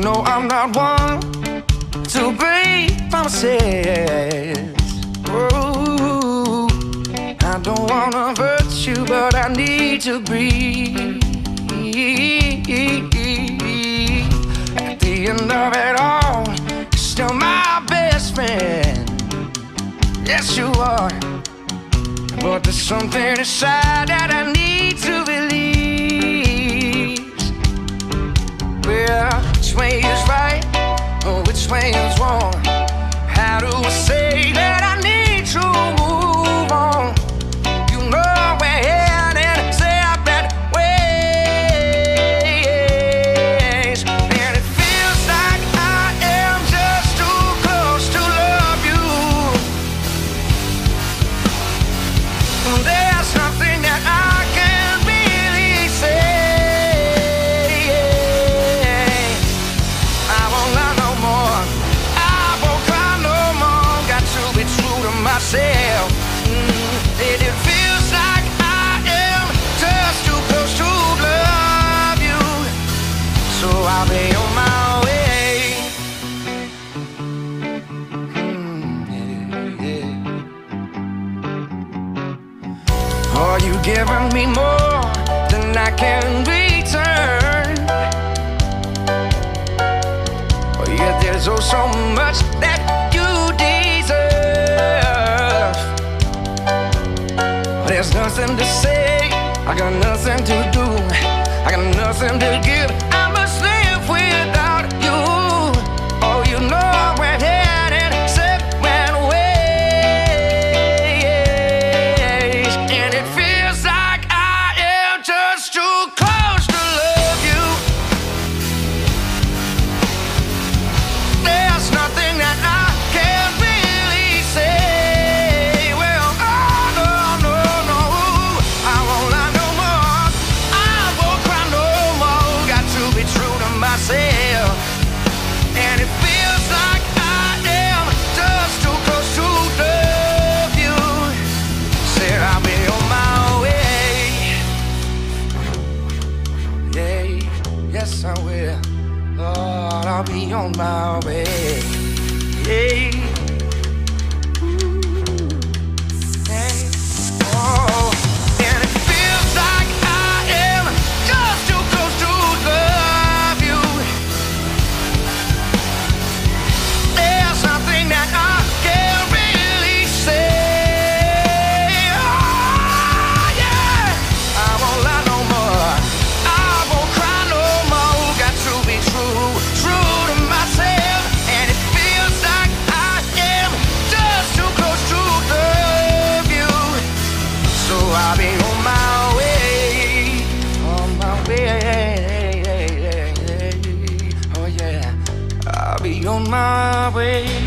know I'm not one to break promises. Ooh, I don't wanna hurt you, but I need to breathe. At the end of it all, you're still my best friend. Yes, you are. But there's something inside that I need to release. Well, which way is right or which way is wrong? How do I say that I need to move on? You know we're heading separate ways, and it feels like I am just too close to love you. There's something that I can't really say. I won't lie no more, I won't cry no more. Got to be true to myself. It feels like I am just too close to love you, so I'll be on my way. Are you giving me more than I can return? Oh, yeah, there's oh so much that you deserve. There's nothing to say, I got nothing to do, I got nothing to give. I must live without you. Oh, you know we're headed separate ways, and it feels like I am just too close to love you. There's nothing that I can really say. Well, oh, no, no, no, I won't lie no more, I won't cry no more. Got to be true to myself, and it feels like I am just too close to love you. Said I'll be on my way. Yeah, yes I will. Lord, I'll be on my way. Yeah. Oh, and it feels like I am just too close to love you. There's something that I can't really say. Oh, yeah. I won't lie no more, I won't cry no more. Got to be true, true to myself, and it feels like I am just too close to love you, so I'll be on my way, on my way. Oh yeah, I'll be on my way.